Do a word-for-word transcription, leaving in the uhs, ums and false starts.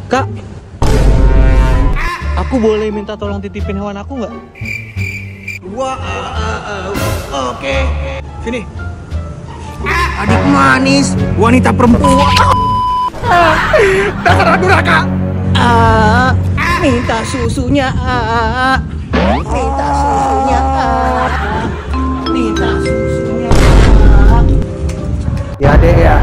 Kak, aku boleh minta tolong titipin hewan aku nggak? Wah, uh, uh, uh, oke. Okay. Sini. Adik manis, wanita perempuan. Dasar durhaka. Ah, minta susunya. Ah, minta susunya. Ah, minta susunya. Ya deh ya,